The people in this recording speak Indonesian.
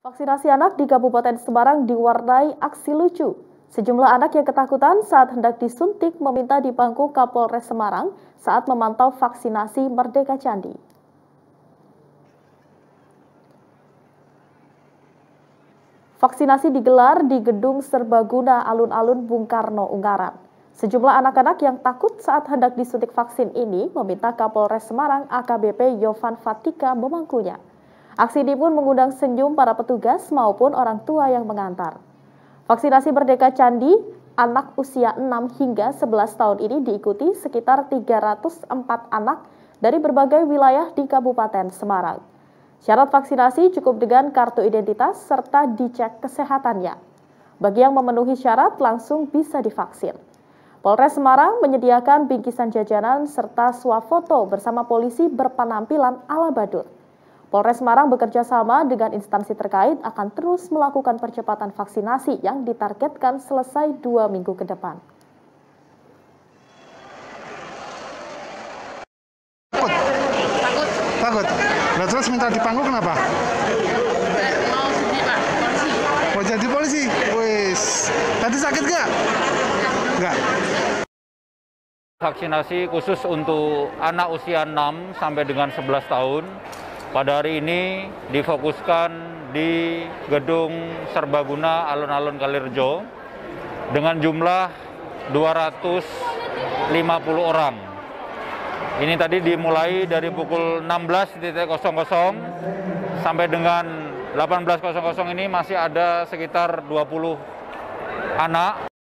Vaksinasi anak di Kabupaten Semarang diwarnai aksi lucu. Sejumlah anak yang ketakutan saat hendak disuntik meminta dipangku Kapolres Semarang saat memantau vaksinasi Merdeka Candi. Vaksinasi digelar di Gedung Serbaguna Alun-Alun Bung Karno, Ungaran. Sejumlah anak-anak yang takut saat hendak disuntik vaksin ini meminta Kapolres Semarang AKBP Yovan Fatika memangkunya. Aksi ini pun mengundang senyum para petugas maupun orang tua yang mengantar. Vaksinasi Merdeka Candi anak usia 6 hingga 11 tahun ini diikuti sekitar 304 anak dari berbagai wilayah di Kabupaten Semarang. Syarat vaksinasi cukup dengan kartu identitas serta dicek kesehatannya. Bagi yang memenuhi syarat langsung bisa divaksin. Polres Semarang menyediakan bingkisan jajanan serta swafoto bersama polisi berpenampilan ala badut. Polres Semarang bekerja sama dengan instansi terkait akan terus melakukan percepatan vaksinasi yang ditargetkan selesai 2 minggu ke depan. Takut? Nah, terus minta dipangku kenapa? Mau jadi Pak polisi. Mau jadi polisi? Wis. Tadi sakit nggak? Nggak. Vaksinasi khusus untuk anak usia 6 sampai dengan 11 tahun pada hari ini difokuskan di Gedung Serbaguna Alun-Alun Kalirejo dengan jumlah 250 orang. Ini tadi dimulai dari pukul 16.00 sampai dengan 18.00 ini masih ada sekitar 20 anak.